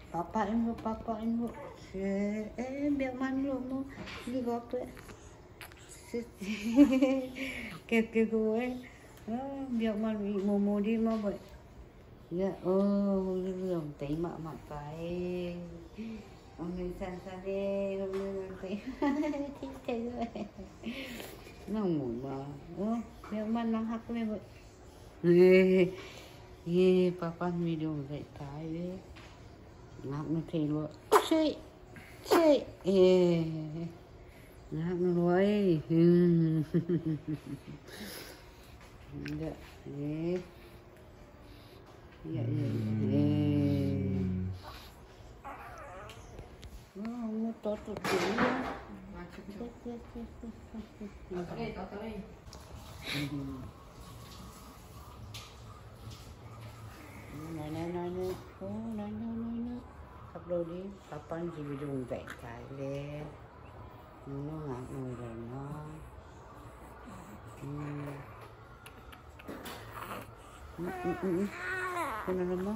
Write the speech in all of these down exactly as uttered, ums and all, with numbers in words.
Papain mo, papain mo. Eh, biar man lo mo. Di ko pa. Keke gue. Ah, biar man mo mo di mo ba. Ya, oh, long tay mak mak pai. Ông nên san san đi, ông nên tay. Thích thế rồi. Nó ngủ mà. Ô, biar man nang hak le ba. Eh, eh, papa video vậy tay đi. Ngáp nó thì luôn chơi chơi ê ngáp nó luôn dạ ê dạ ê nó to to tiếng nói nói nói nói nói nói nói nói sắp đâu đi papa chỉ bị dùng vẹn cái lên nó ngạc ngồi rồi nó con nó nó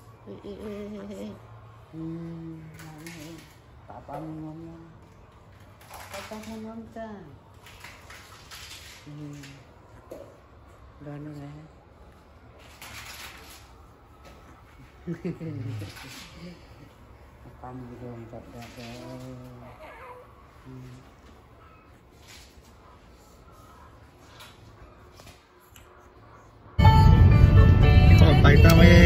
papa ngomong papa ngomong ta đó nó này Pan belum ada. Oh, tay tama